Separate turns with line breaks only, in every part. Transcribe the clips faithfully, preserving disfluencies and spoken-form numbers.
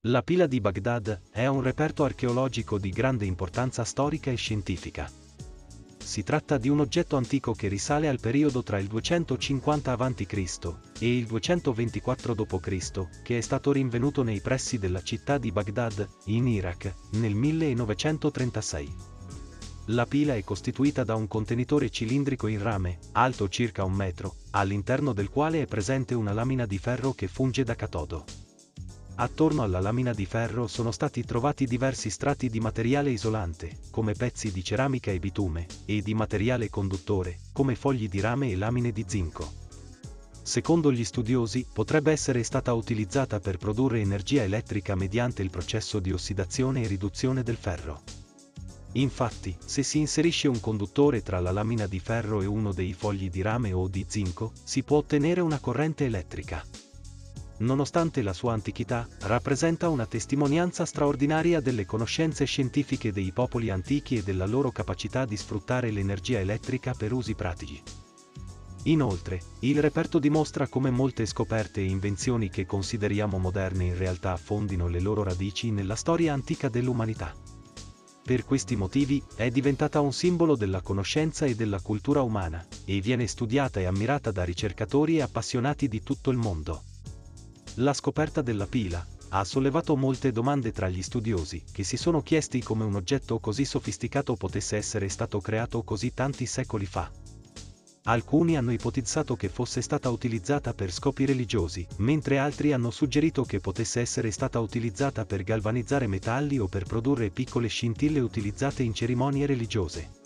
La pila di Baghdad è un reperto archeologico di grande importanza storica e scientifica. Si tratta di un oggetto antico che risale al periodo tra il duecentocinquanta avanti Cristo e il duecentoventiquattro dopo Cristo, che è stato rinvenuto nei pressi della città di Baghdad, in Iraq, nel millenovecentotrentasei. La pila è costituita da un contenitore cilindrico in rame, alto circa un metro, all'interno del quale è presente una lamina di ferro che funge da catodo. Attorno alla lamina di ferro sono stati trovati diversi strati di materiale isolante, come pezzi di ceramica e bitume, e di materiale conduttore, come fogli di rame e lamine di zinco. Secondo gli studiosi, potrebbe essere stata utilizzata per produrre energia elettrica mediante il processo di ossidazione e riduzione del ferro. Infatti, se si inserisce un conduttore tra la lamina di ferro e uno dei fogli di rame o di zinco, si può ottenere una corrente elettrica. Nonostante la sua antichità, rappresenta una testimonianza straordinaria delle conoscenze scientifiche dei popoli antichi e della loro capacità di sfruttare l'energia elettrica per usi pratici. Inoltre, il reperto dimostra come molte scoperte e invenzioni che consideriamo moderne in realtà affondino le loro radici nella storia antica dell'umanità. Per questi motivi, è diventata un simbolo della conoscenza e della cultura umana, e viene studiata e ammirata da ricercatori e appassionati di tutto il mondo. La scoperta della pila ha sollevato molte domande tra gli studiosi, che si sono chiesti come un oggetto così sofisticato potesse essere stato creato così tanti secoli fa. Alcuni hanno ipotizzato che fosse stata utilizzata per scopi religiosi, mentre altri hanno suggerito che potesse essere stata utilizzata per galvanizzare metalli o per produrre piccole scintille utilizzate in cerimonie religiose.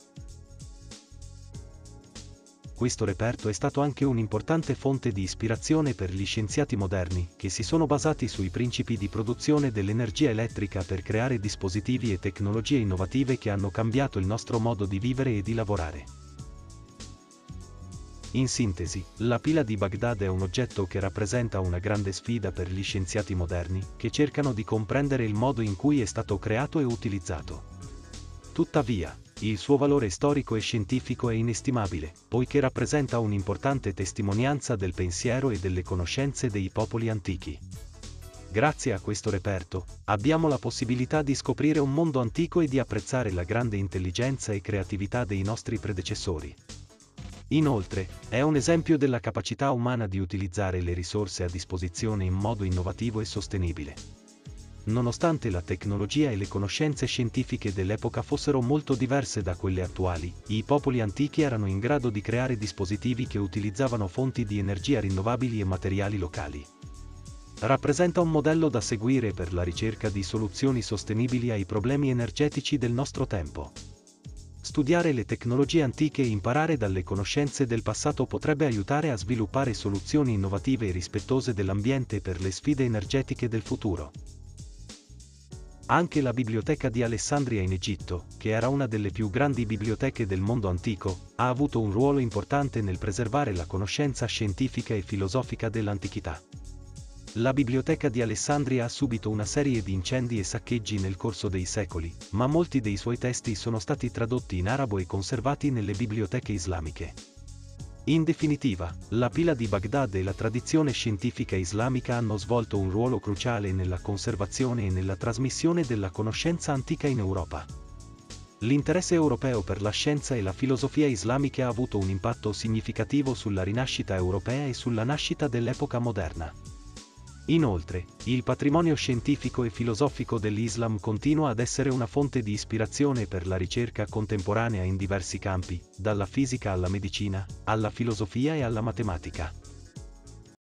Questo reperto è stato anche un'importante fonte di ispirazione per gli scienziati moderni, che si sono basati sui principi di produzione dell'energia elettrica per creare dispositivi e tecnologie innovative che hanno cambiato il nostro modo di vivere e di lavorare. In sintesi, la pila di Baghdad è un oggetto che rappresenta una grande sfida per gli scienziati moderni, che cercano di comprendere il modo in cui è stato creato e utilizzato. Tuttavia, il suo valore storico e scientifico è inestimabile, poiché rappresenta un'importante testimonianza del pensiero e delle conoscenze dei popoli antichi. Grazie a questo reperto, abbiamo la possibilità di scoprire un mondo antico e di apprezzare la grande intelligenza e creatività dei nostri predecessori. Inoltre, è un esempio della capacità umana di utilizzare le risorse a disposizione in modo innovativo e sostenibile. Nonostante la tecnologia e le conoscenze scientifiche dell'epoca fossero molto diverse da quelle attuali, i popoli antichi erano in grado di creare dispositivi che utilizzavano fonti di energia rinnovabili e materiali locali. Rappresenta un modello da seguire per la ricerca di soluzioni sostenibili ai problemi energetici del nostro tempo. Studiare le tecnologie antiche e imparare dalle conoscenze del passato potrebbe aiutare a sviluppare soluzioni innovative e rispettose dell'ambiente per le sfide energetiche del futuro. Anche la Biblioteca di Alessandria in Egitto, che era una delle più grandi biblioteche del mondo antico, ha avuto un ruolo importante nel preservare la conoscenza scientifica e filosofica dell'antichità. La Biblioteca di Alessandria ha subito una serie di incendi e saccheggi nel corso dei secoli, ma molti dei suoi testi sono stati tradotti in arabo e conservati nelle biblioteche islamiche. In definitiva, la pila di Baghdad e la tradizione scientifica islamica hanno svolto un ruolo cruciale nella conservazione e nella trasmissione della conoscenza antica in Europa. L'interesse europeo per la scienza e la filosofia islamica ha avuto un impatto significativo sulla rinascita europea e sulla nascita dell'epoca moderna. Inoltre, il patrimonio scientifico e filosofico dell'Islam continua ad essere una fonte di ispirazione per la ricerca contemporanea in diversi campi, dalla fisica alla medicina, alla filosofia e alla matematica.